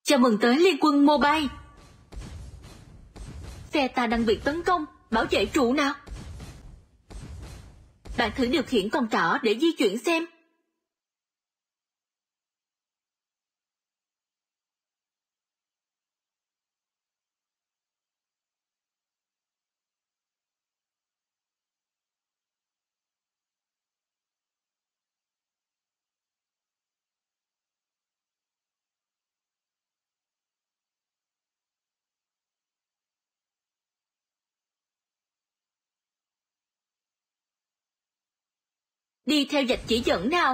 Chào mừng tới Liên quân Mobile. Phe ta đang bị tấn công, bảo vệ trụ nào. Bạn thử điều khiển con trỏ để di chuyển xem. Đi theo vạch chỉ dẫn nào.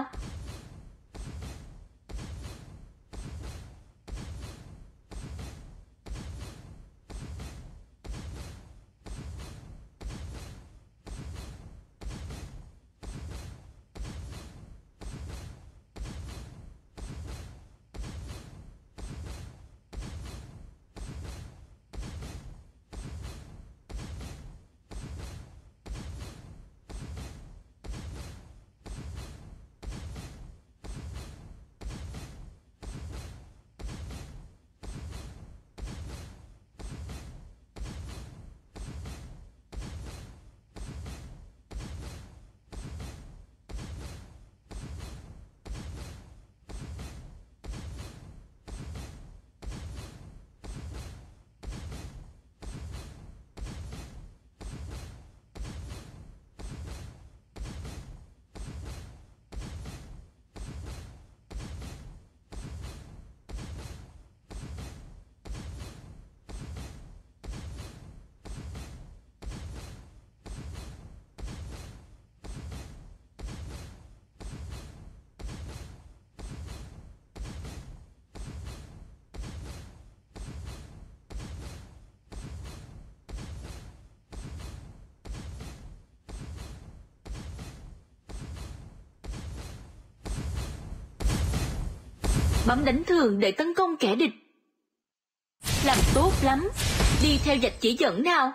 Bấm đánh thường để tấn công kẻ địch. Làm tốt lắm. Đi theo vạch chỉ dẫn nào.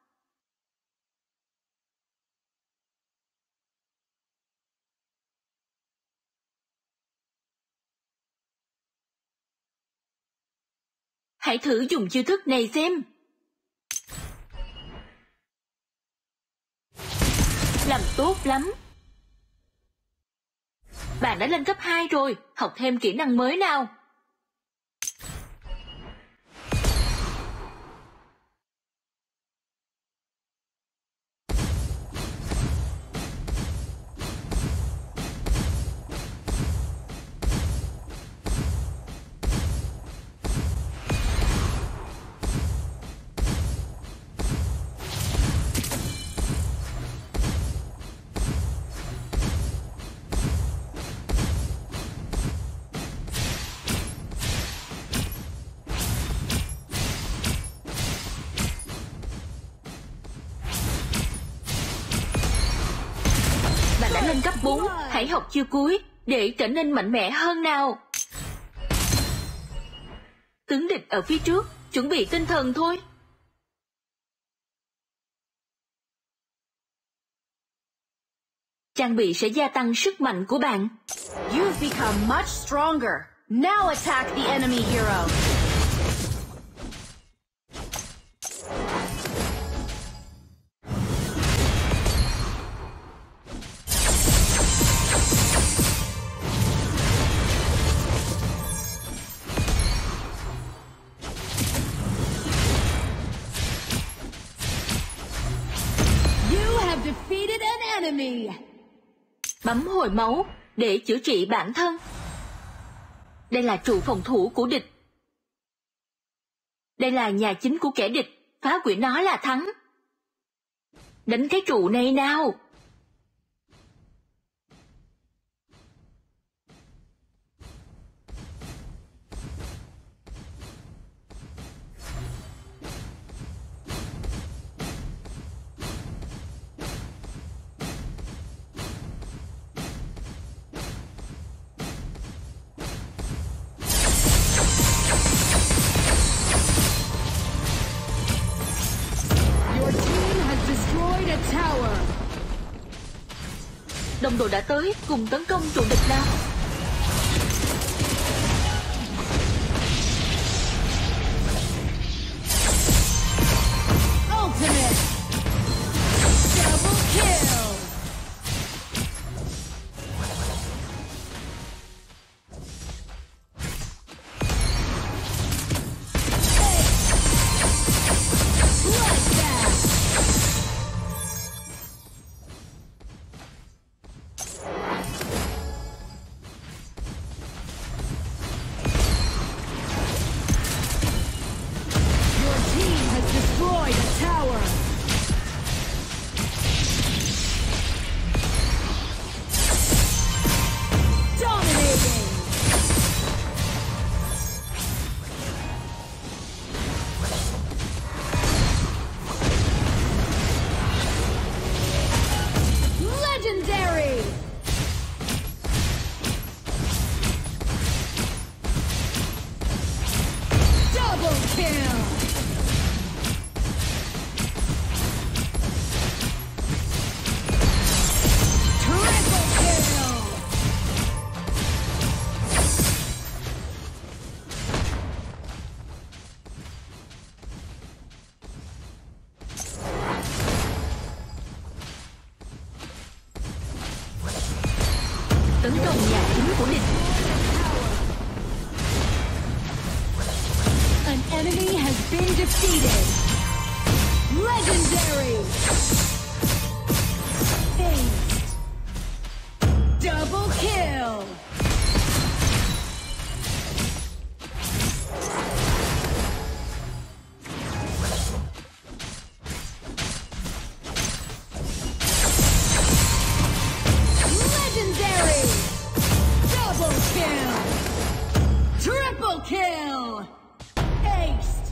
Hãy thử dùng chiêu thức này xem. Làm tốt lắm. Bạn đã lên cấp 2 rồi, học thêm kỹ năng mới nào. Lên cấp 4, hãy học chiêu cuối để trở nên mạnh mẽ hơn nào. Tướng địch ở phía trước, chuẩn bị tinh thần thôi. Trang bị sẽ gia tăng sức mạnh của bạn. You've become much stronger. Now attack the enemy hero. Defeated an enemy. Bấm hồi máu để chữa trị bản thân. Đây là trụ phòng thủ của địch. Đây là nhà chính của kẻ địch, phá hủy nó là thắng. Đánh cái trụ này nào. Đồng đội đã tới, cùng tấn công trụ địch nào. defeated! Legendary! Aced! Double kill! Legendary! Double kill! Triple kill! Aced!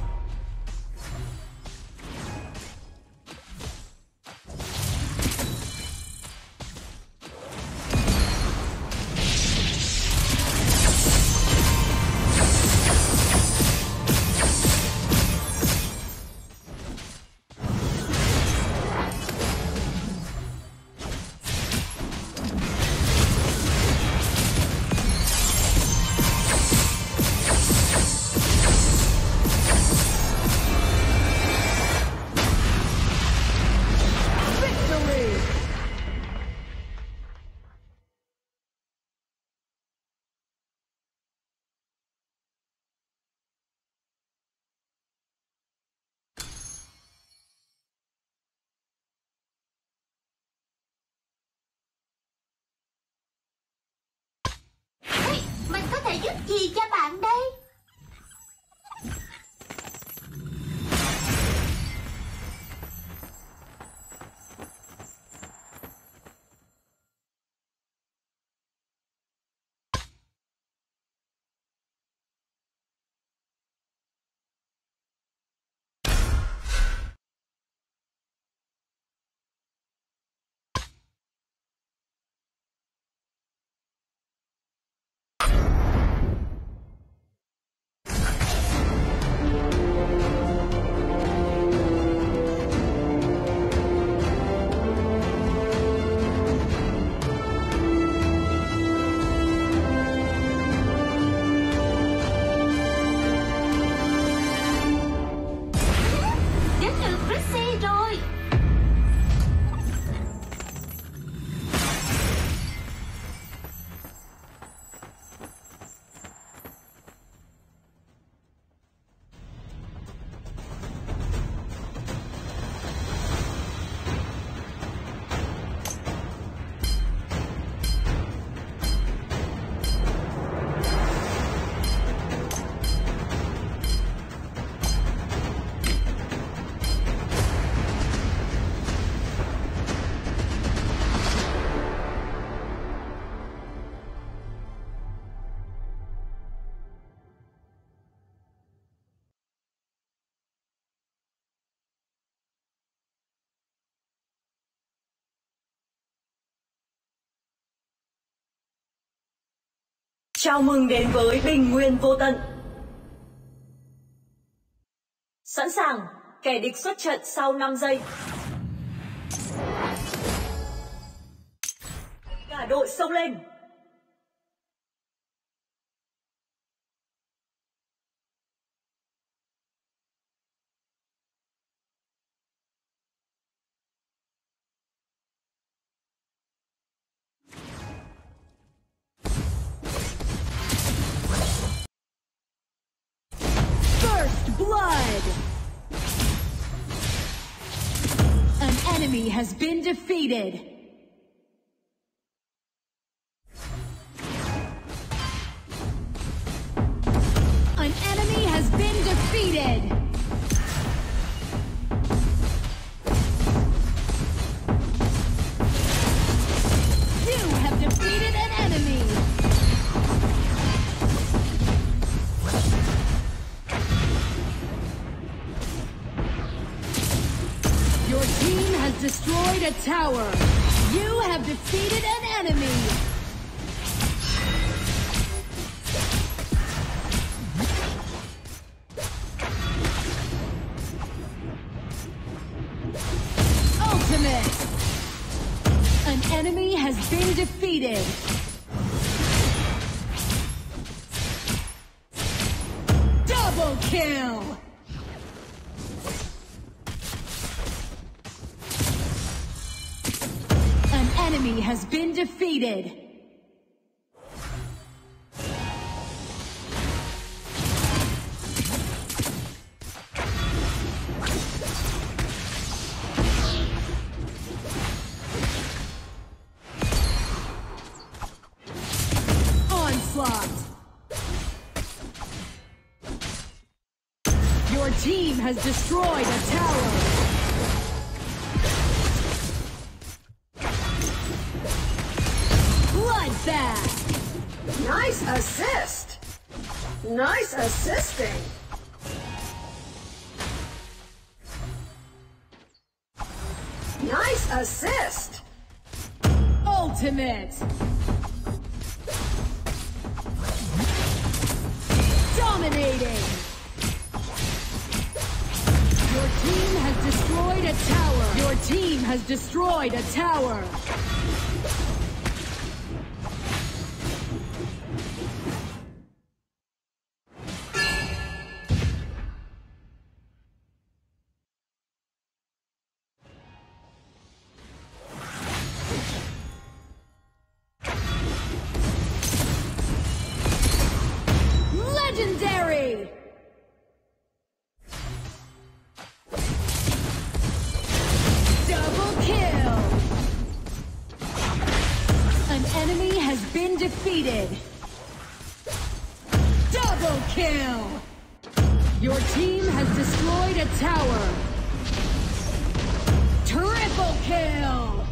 Mình có thể giúp gì cho bạn đây? Chào mừng đến với Bình Nguyên Vô Tận. Sẵn sàng, kẻ địch xuất trận sau 5 giây. Cả đội xông lên. Blood! An enemy has been defeated. An enemy has been defeated. You have defeated an enemy. Your team has destroyed a tower. You have defeated an enemy. Ultimate. An enemy has been defeated. Double kill. Enemy has been defeated. team has destroyed a tower. Bloodbath. Nice assist. Nice assisting. Nice assist. Ultimate. Dominating. Your team has destroyed a tower. Your team has destroyed a tower. Legendary! Double kill! An enemy has been defeated. Double kill! Your team has destroyed a tower. Triple kill!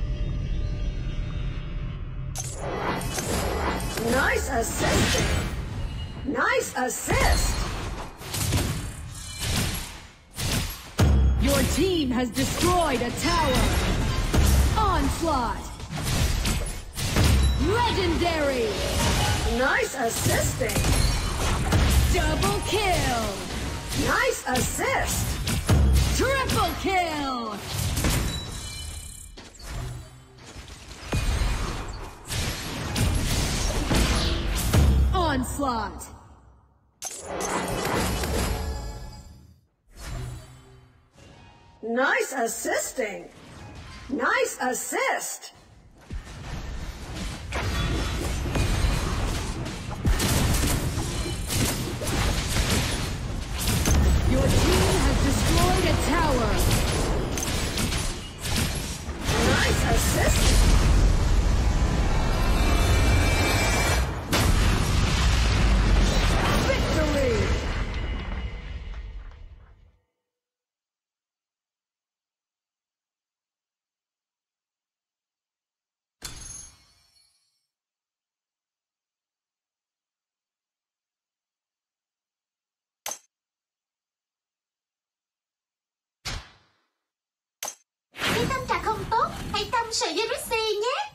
Nice assisting. Nice assist. Your team has destroyed a tower. Onslaught. Legendary. Nice assisting. Double kill. Nice assist. Triple kill. Onslaught. Nice assisting. Nice assist. Your team has destroyed a tower. Nice assist. Victory! Khi tâm trạng không tốt, hãy tâm sự với Rixie nhé.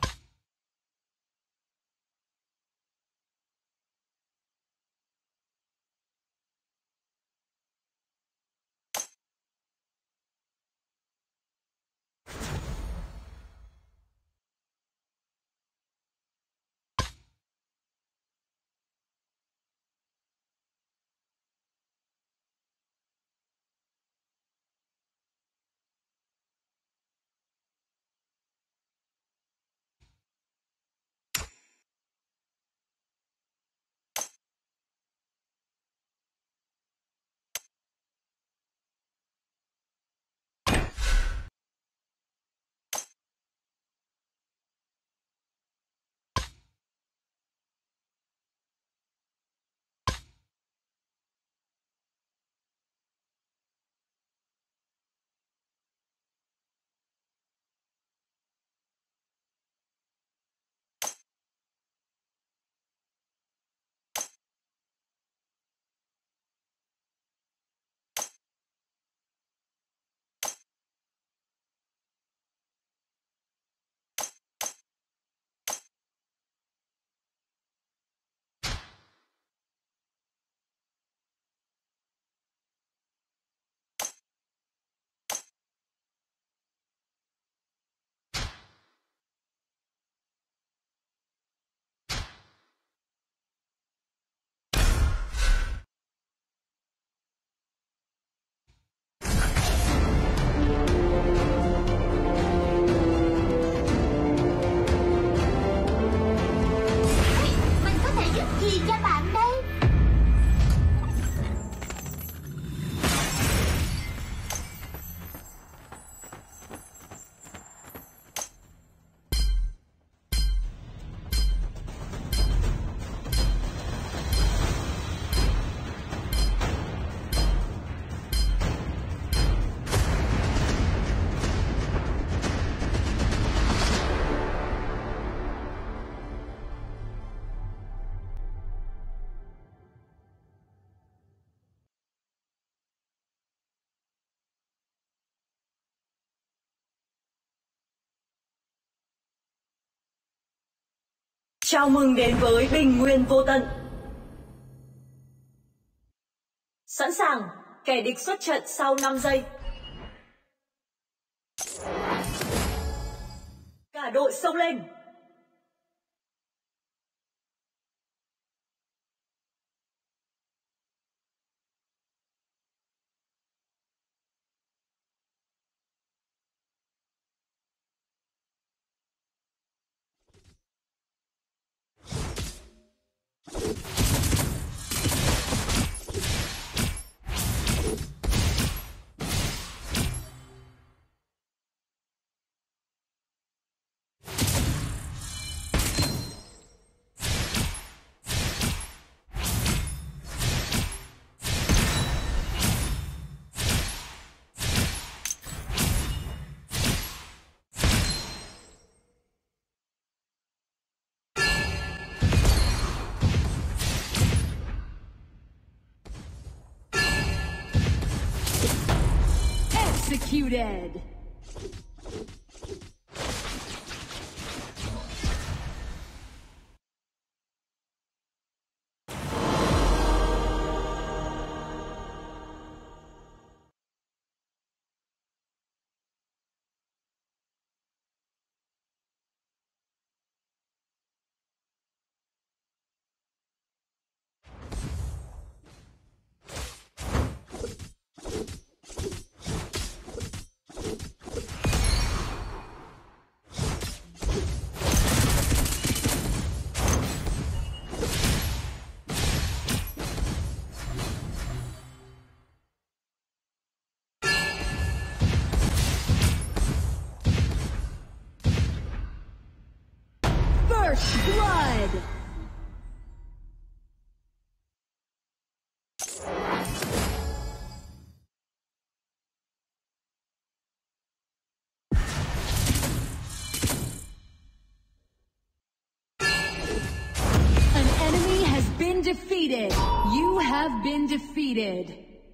Chào mừng đến với bình nguyên vô tận. Sẵn sàng, kẻ địch xuất trận sau 5 giây. Cả đội xông lên. Executed! First blood! An enemy has been defeated. You have been defeated.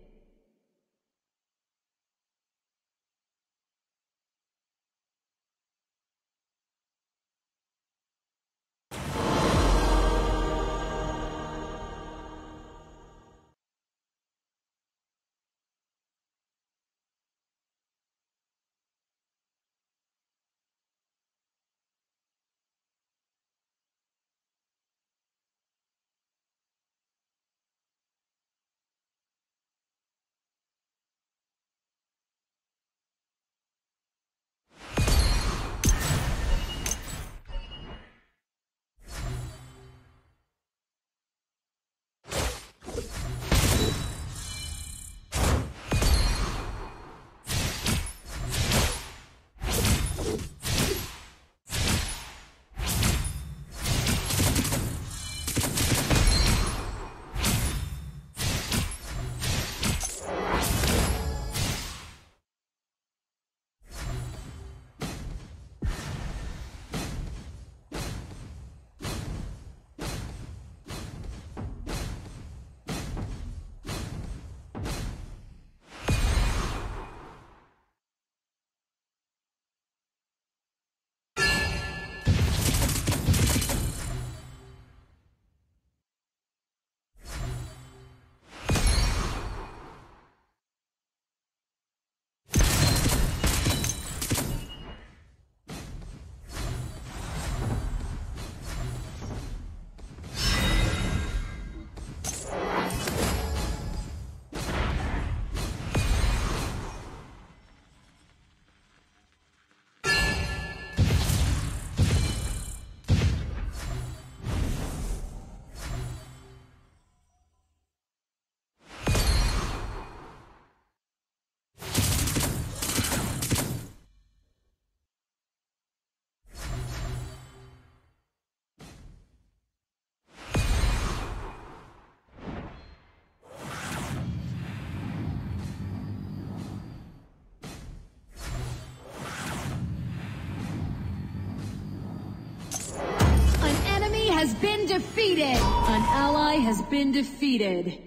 Has been defeated! An ally has been defeated.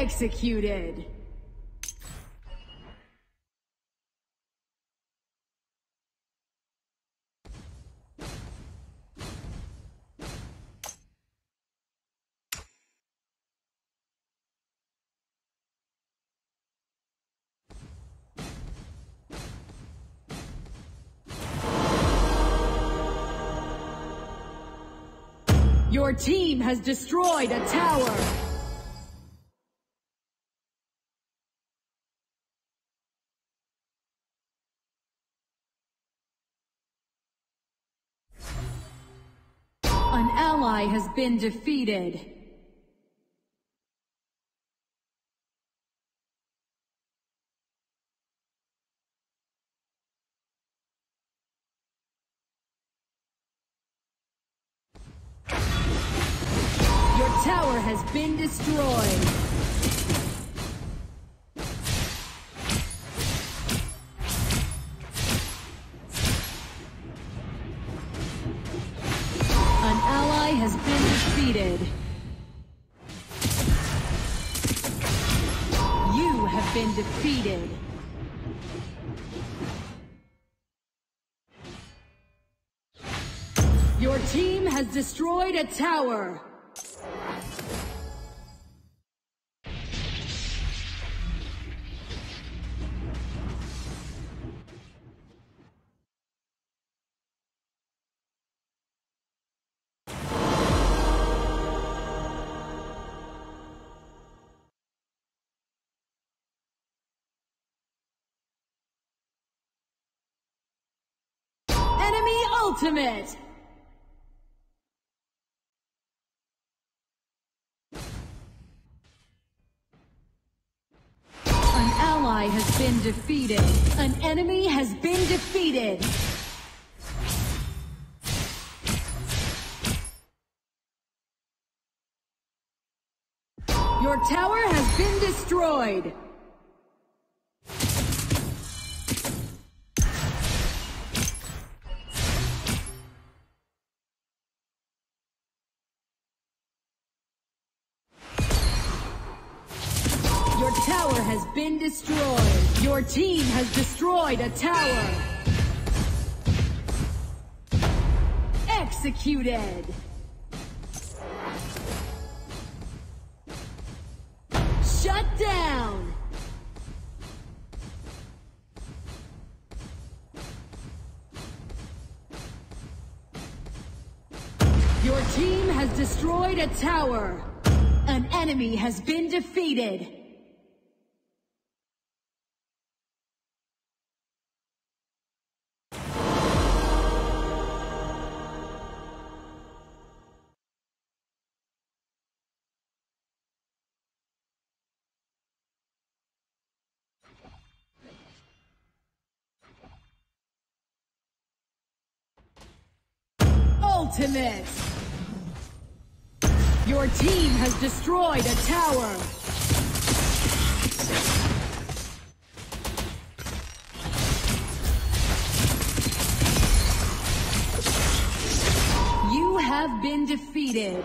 Executed. Your team has destroyed a tower. An ally has been defeated. Your tower has been destroyed. An ally has been defeated. You have been defeated. Your team has destroyed a tower. Enemy ultimate! An ally has been defeated. An enemy has been defeated. Your tower has been destroyed. Your tower has been destroyed. Your team has destroyed a tower. Executed. Shut down. Your team has destroyed a tower. An enemy has been defeated. Ultimate! Your team has destroyed a tower! You have been defeated.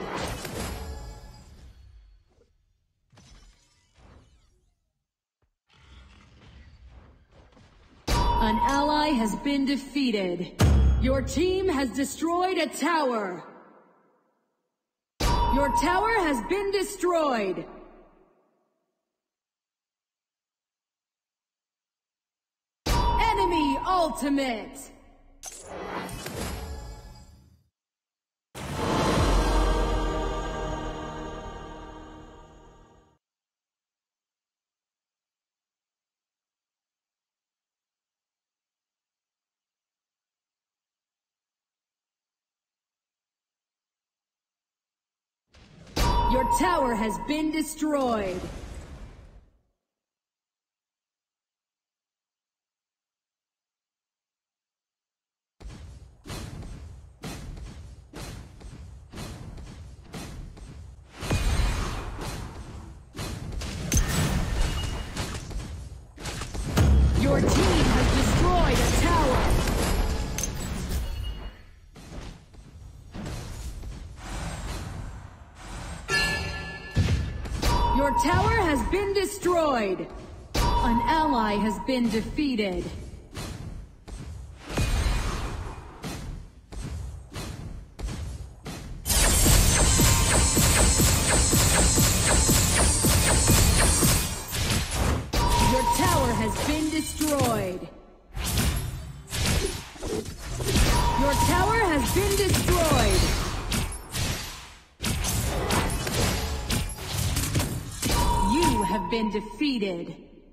An ally has been defeated. Your team has destroyed a tower. Your tower has been destroyed. Enemy ultimate. Your tower has been destroyed. Your team has destroyed a tower. Your tower has been destroyed. An ally has been defeated. Your tower has been destroyed. Your tower has been destroyed. You have been defeated.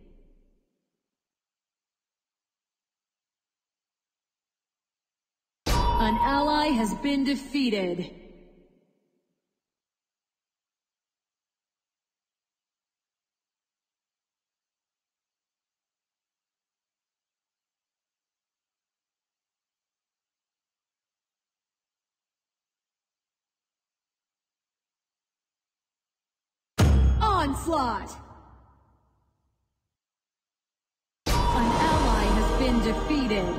An ally has been defeated. Onslaught! An ally has been defeated.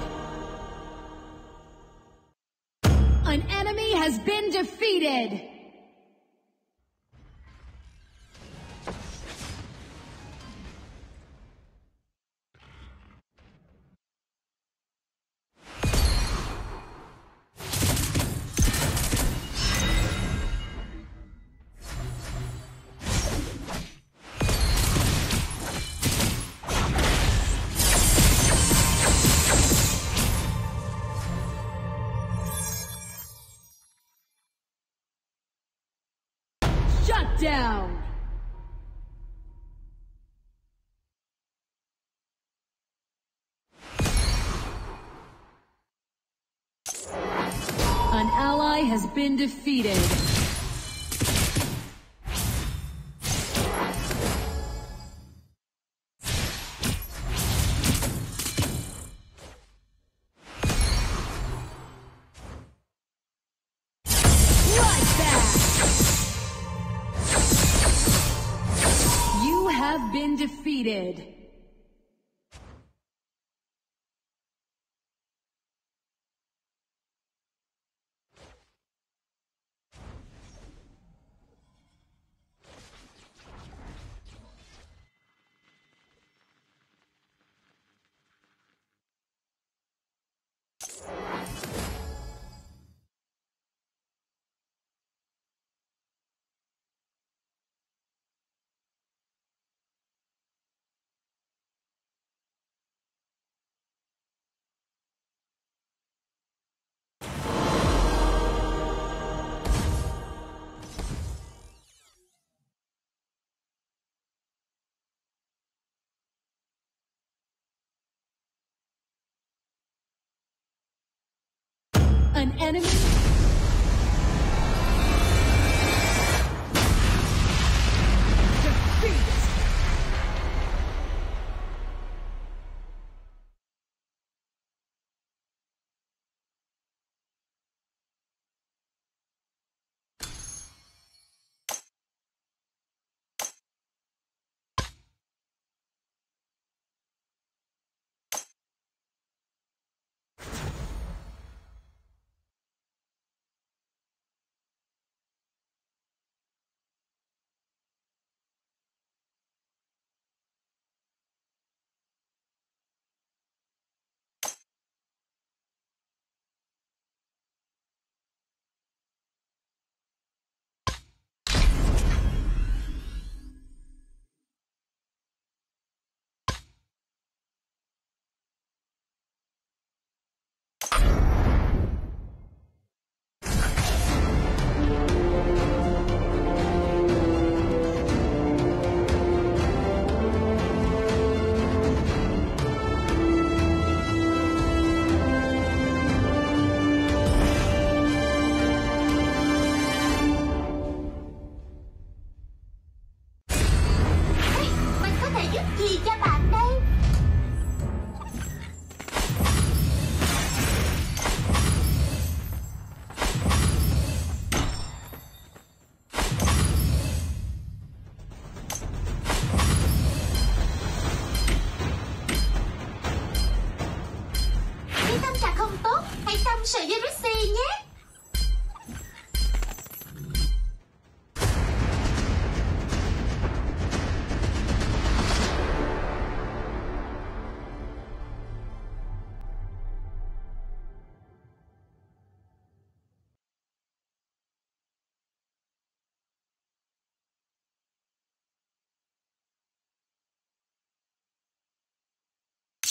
An enemy has been defeated! Shut down! An ally has been defeated. Have been defeated. An enemy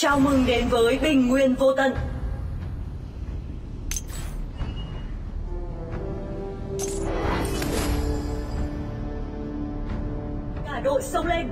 Chào mừng đến với bình nguyên vô tận. Cả đội xông lên.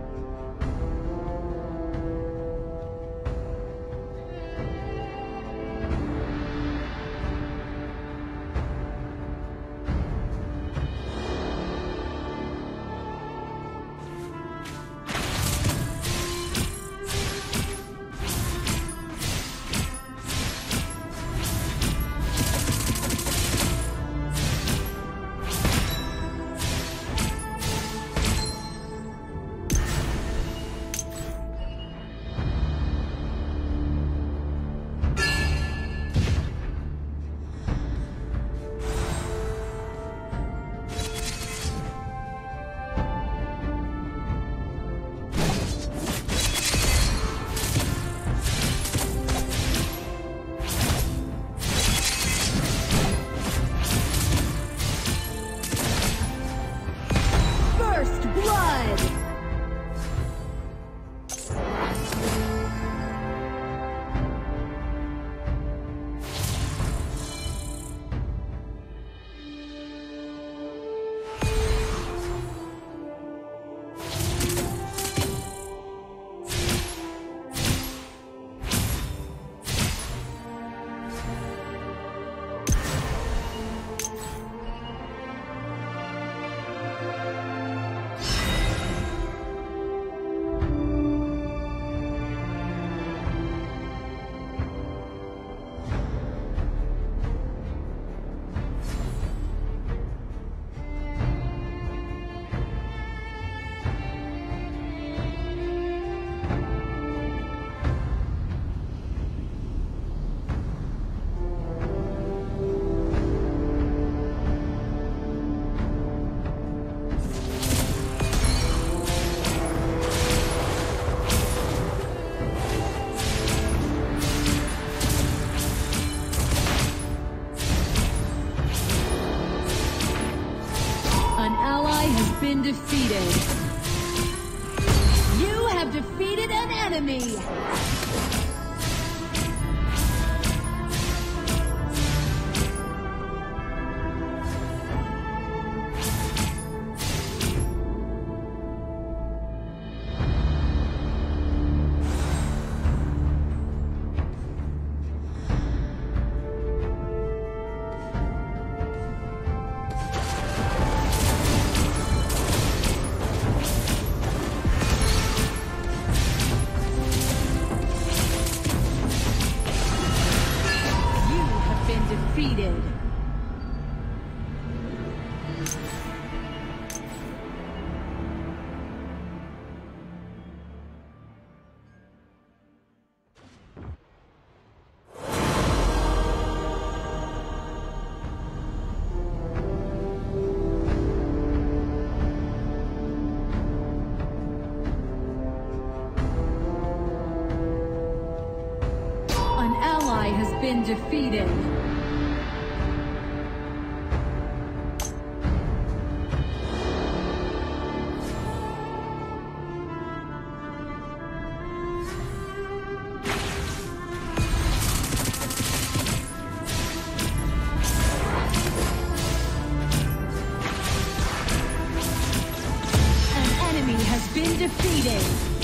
Been defeated. You have defeated an enemy. Been defeated. An enemy has been defeated.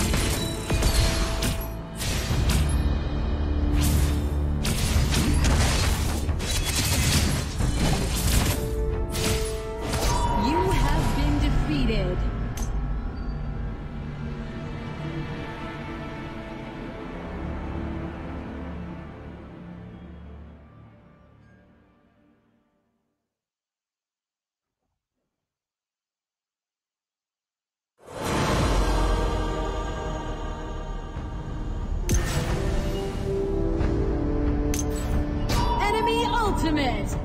Ultimate!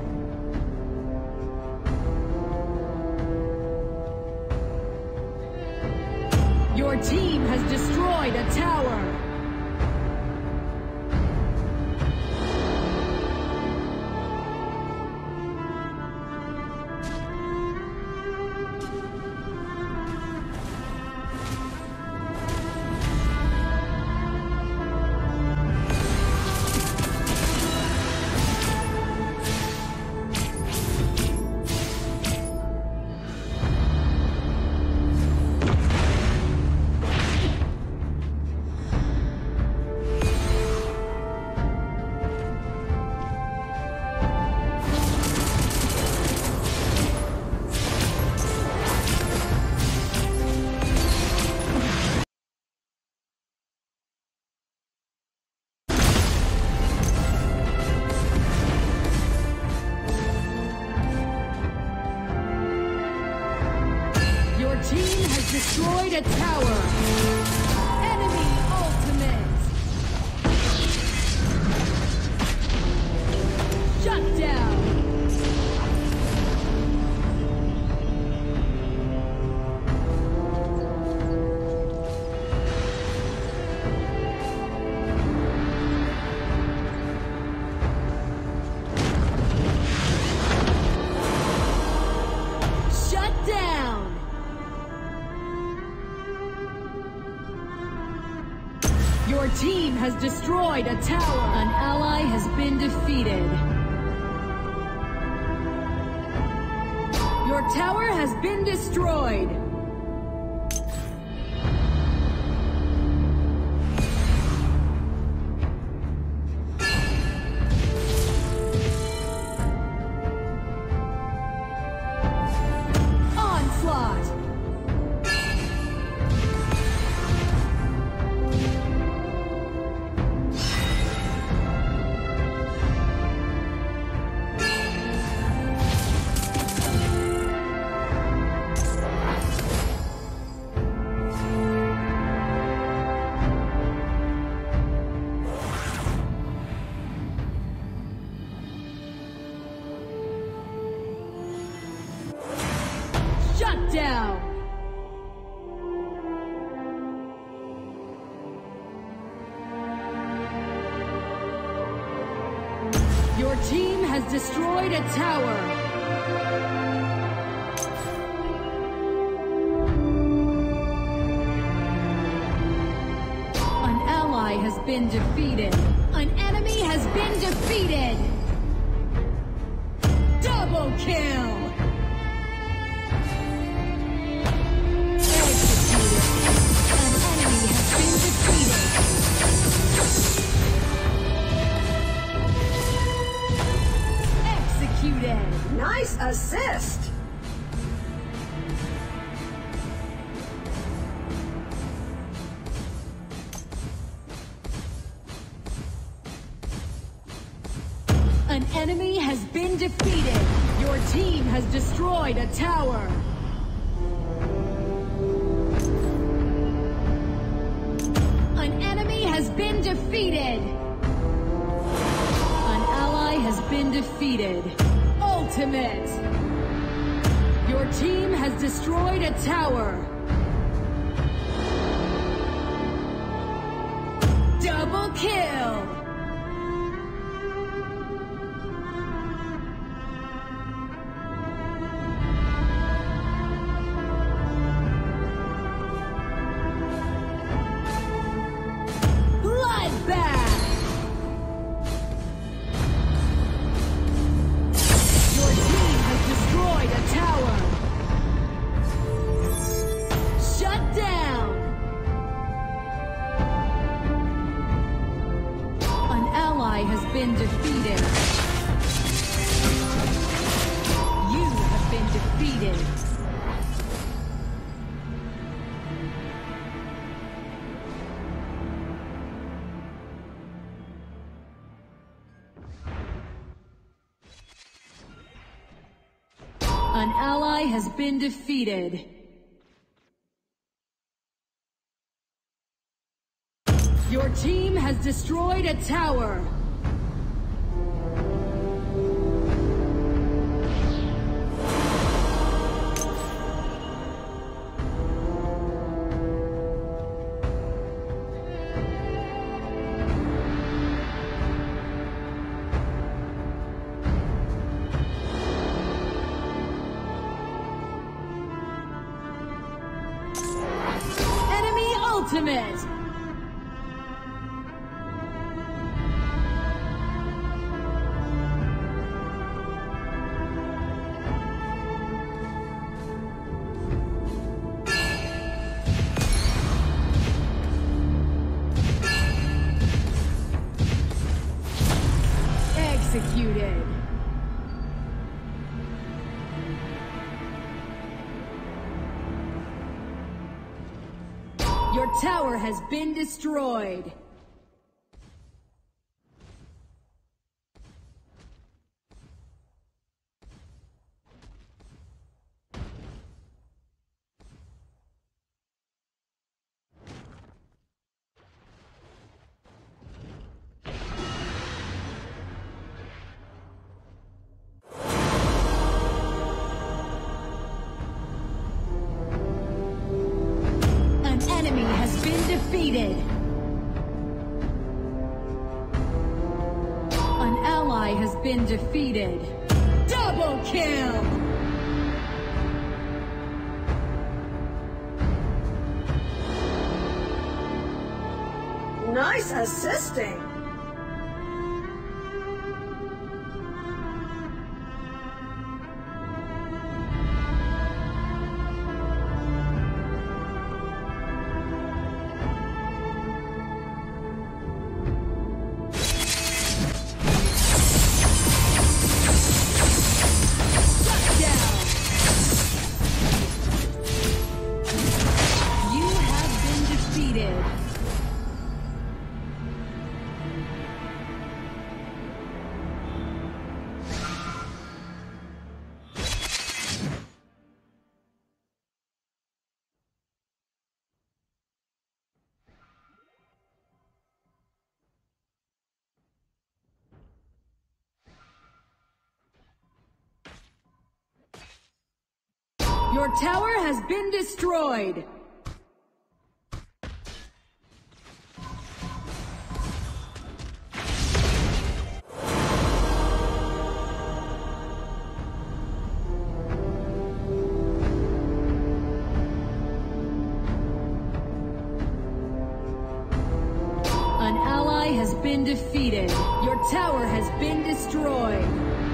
Your team has destroyed a tower! destroyed a tower. Enemy ultimate. Shut down. Your team has destroyed a tower. An ally has been defeated. Your tower has been destroyed. Shut down! Your team has destroyed a tower. An ally has been defeated. An enemy has been defeated. Double kill! Nice assist! An enemy has been defeated. Your team has destroyed a tower. An enemy has been defeated. An ally has been defeated. Ultimate! Your team has destroyed a tower. Double kill! Bloodbath! Has been defeated. You have been defeated. An ally has been defeated. Your team has destroyed a tower. Enemy ultimate! Executed. Your tower has been destroyed. defeated. An ally has been defeated. Double kill! Nice assisting. Your tower has been destroyed! An ally has been defeated. Your tower has been destroyed.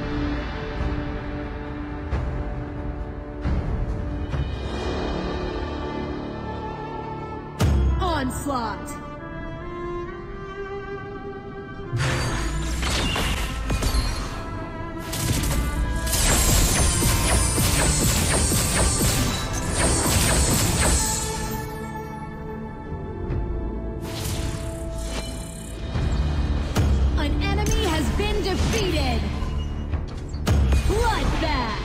Onslaught! An enemy has been defeated! Bloodbath!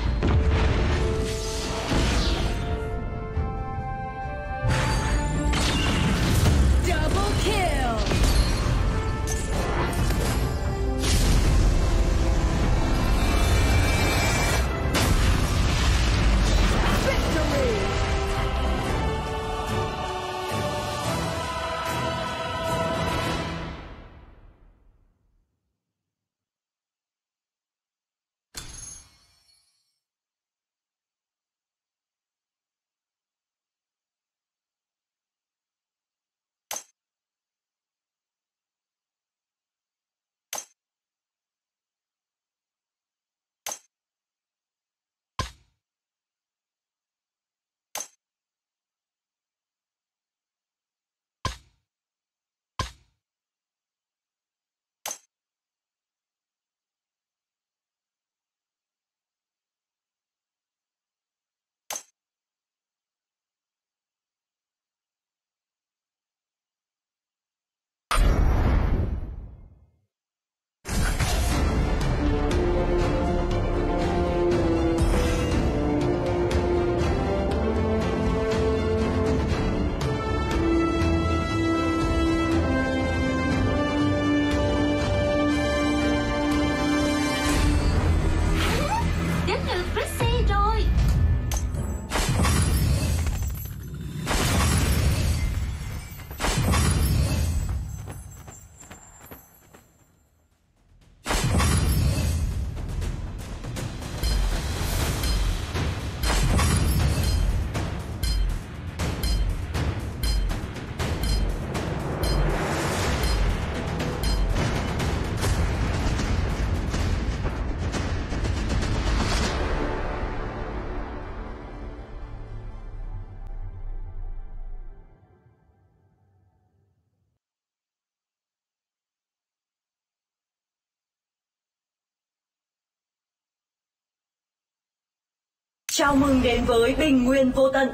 Chào mừng đến với Bình Nguyên Vô Tận.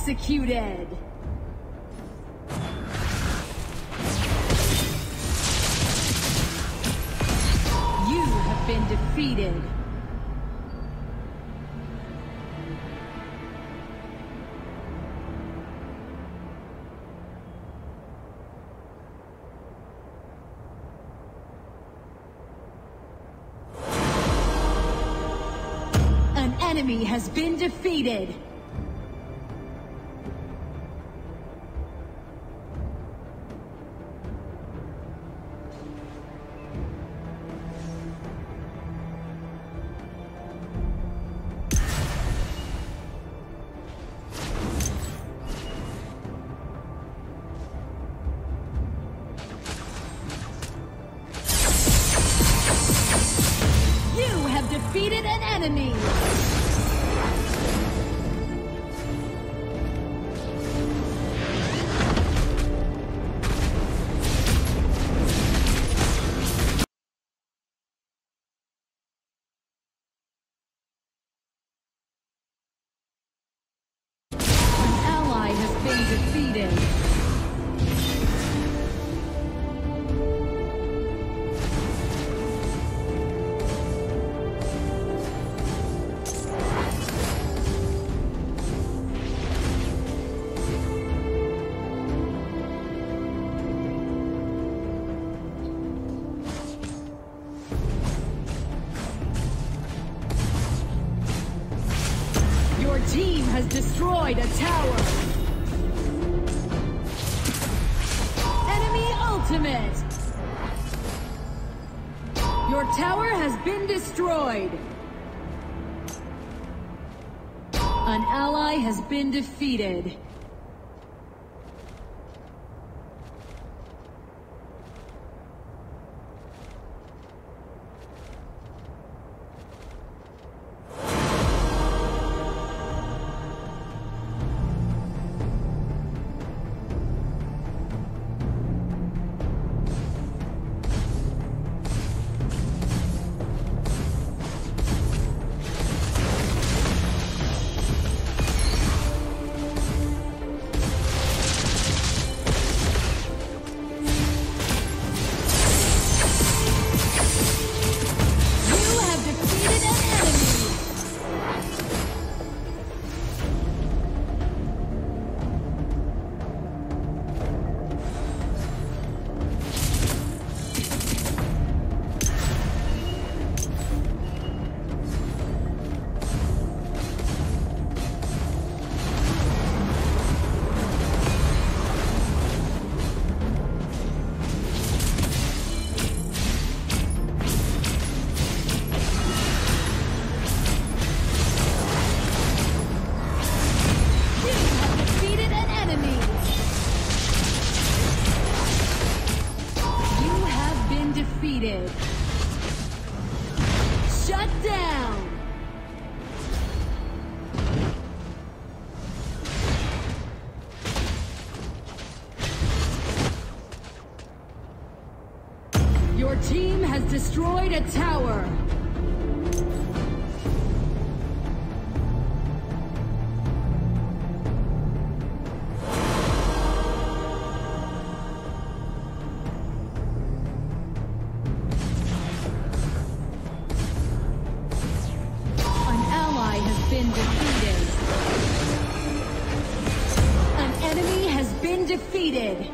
Executed! You have been defeated. An enemy has been defeated. Defeated an enemy! An ally has been defeated. Your team has destroyed a tower. Enemy ultimate. Your tower has been destroyed. An ally has been defeated. Defeated. Shut down. Your team has destroyed a tower. Been defeated. An enemy has been defeated.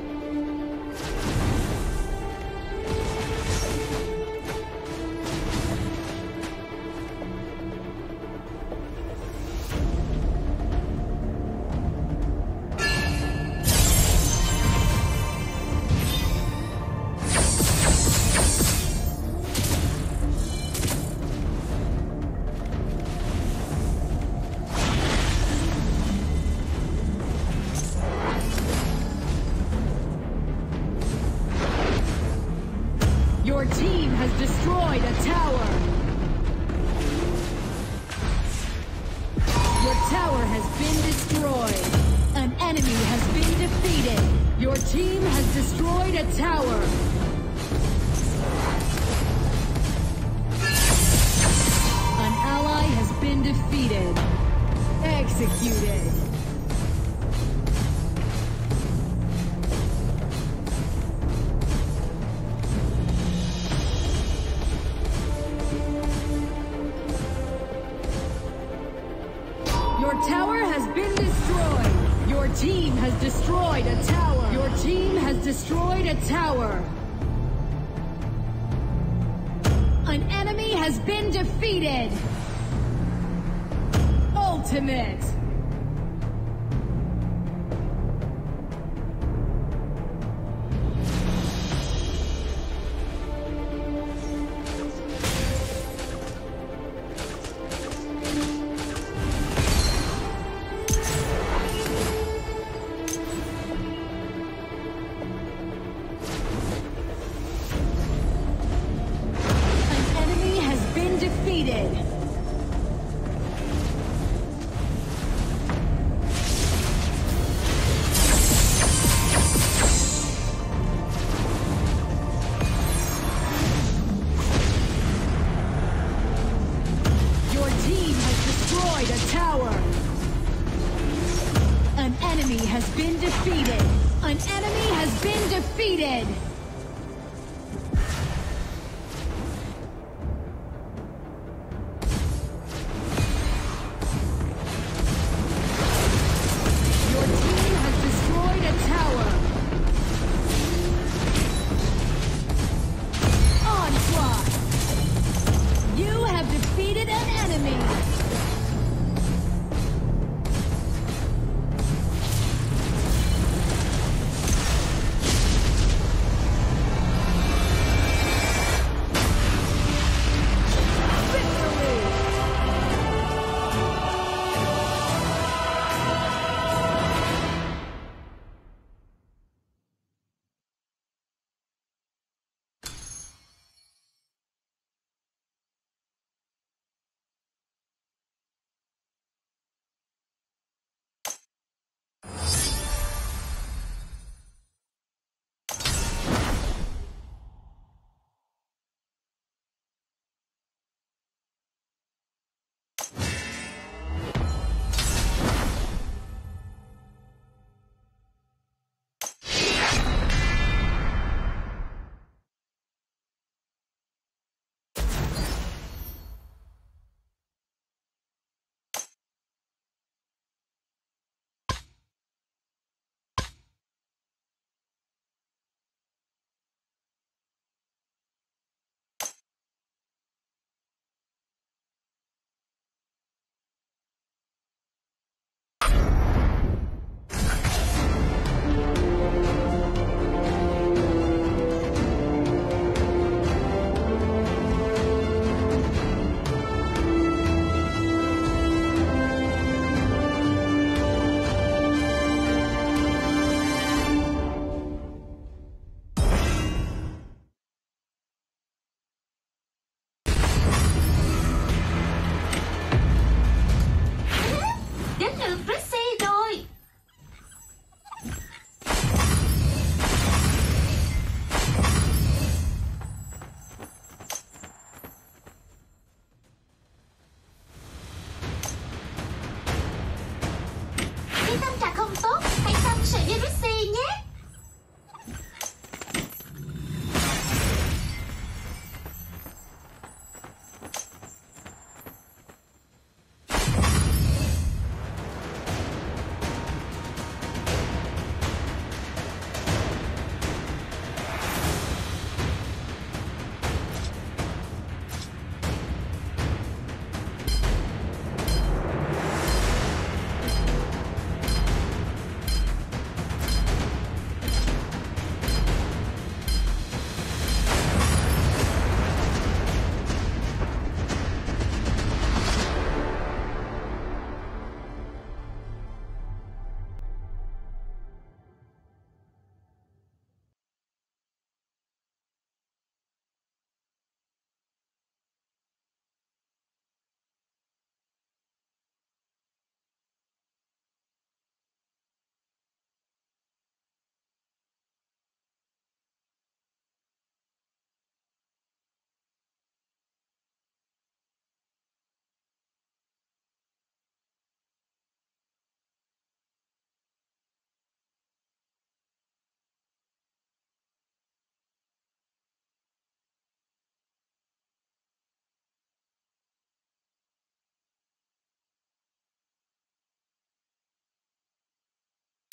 Your team has destroyed a tower. Your tower has been destroyed. An enemy has been defeated. Your team has destroyed a tower. An ally has been defeated. Executed. team has destroyed a tower. Your team has destroyed a tower. An enemy has been defeated. Ultimate.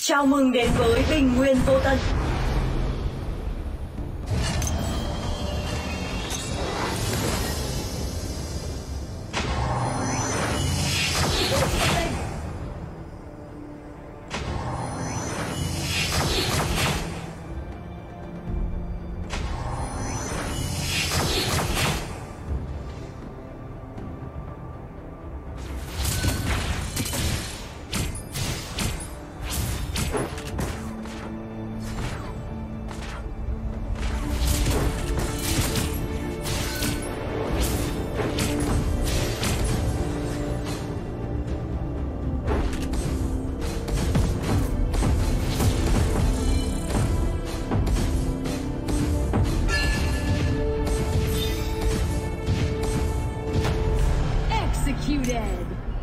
Chào mừng đến với Bình Nguyên Vô Tận. Executed.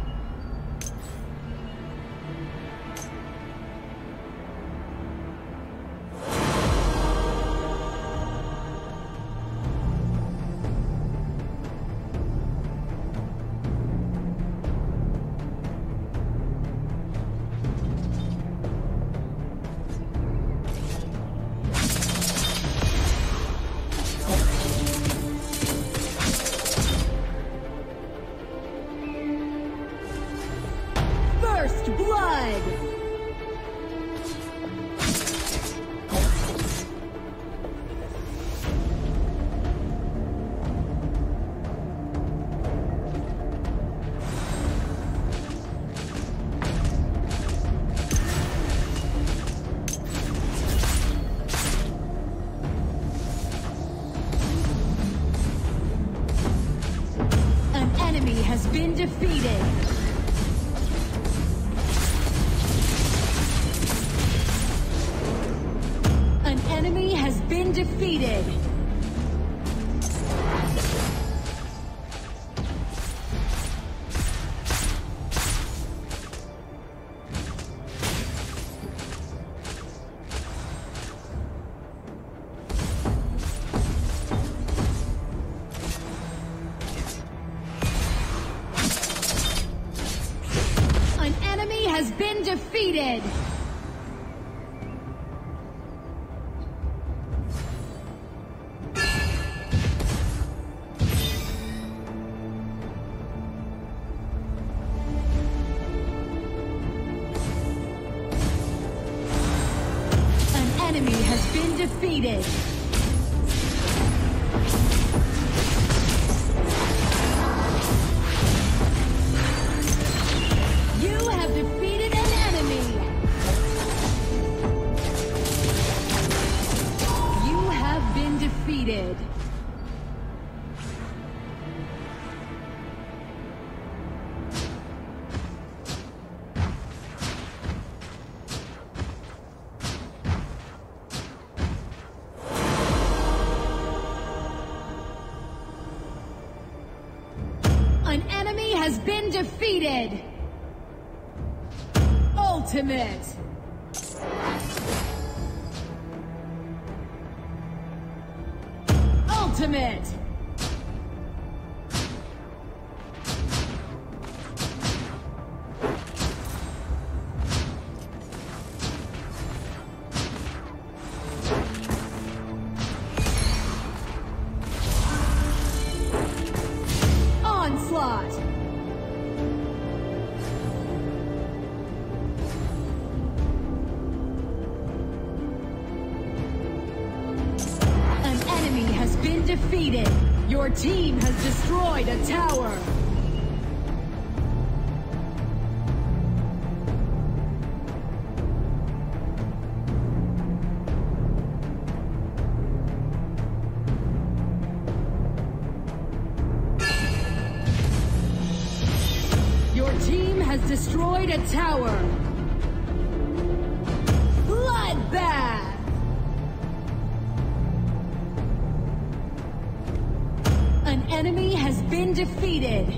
First blood. An enemy has been defeated. An enemy has been defeated. An enemy has been defeated. Enemy has been defeated. You have defeated an enemy. You have been defeated. An enemy has been defeated. Ultimate. Ultimate. Onslaught. An enemy has been defeated. Your team has destroyed a tower. Your team has destroyed a tower. Bloodbath! An enemy has been defeated.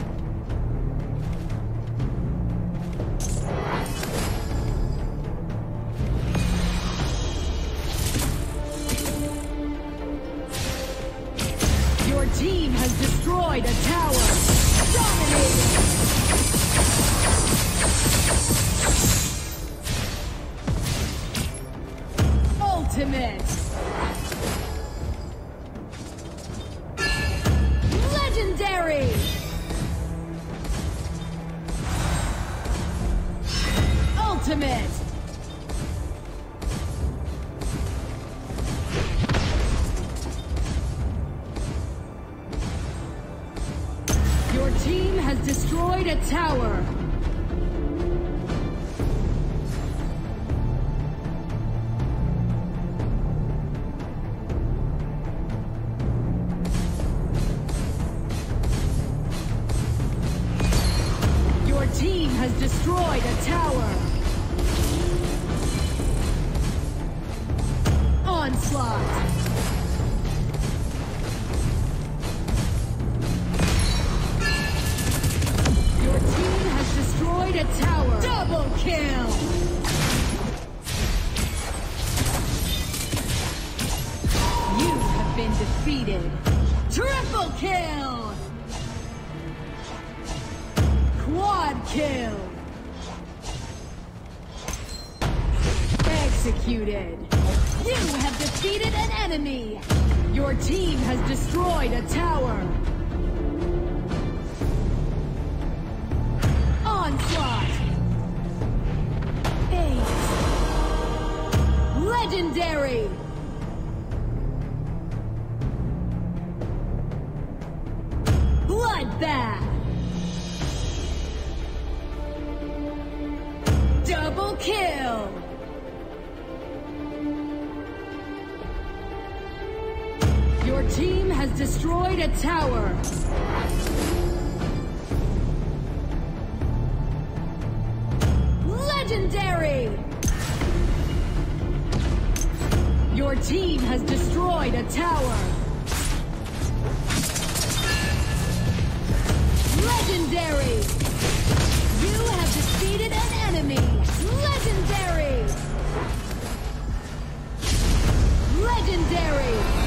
Your team has destroyed a tower. Dominating! Ultimate! Legendary! Ultimate! Your team has destroyed a tower. Your team has destroyed a tower. Onslaught. Your team has destroyed a tower. Double kill. You have been defeated. Triple kill. Quad kill. Executed. You have defeated an enemy. Your team has destroyed a tower. Onslaught. Ace. Legendary. Bloodbath. Double kill. Your team has destroyed a tower. Legendary! Your team has destroyed a tower. Legendary! You have defeated an enemy. Legendary! Legendary!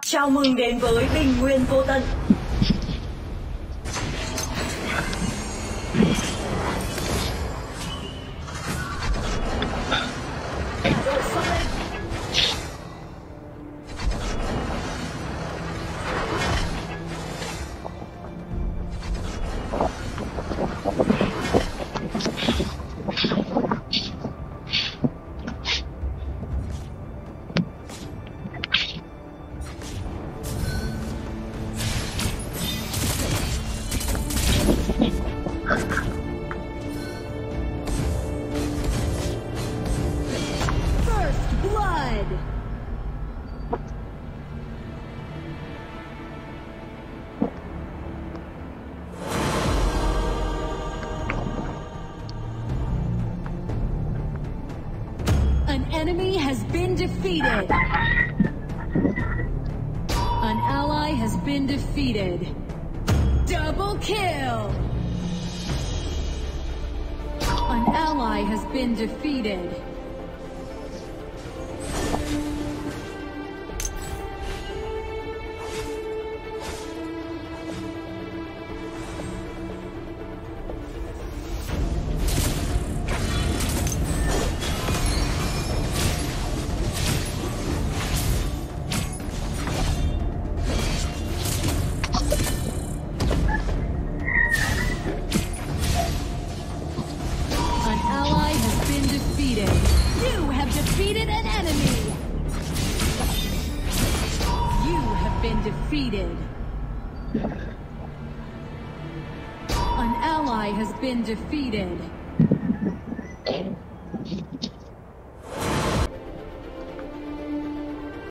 Chào mừng đến với bình nguyên vô tận. Đội xông lên. First blood! An enemy has been defeated. An ally has been defeated. Double kill! An ally has been defeated. An ally has been defeated. You have defeated an enemy. You have been defeated. An ally has been defeated.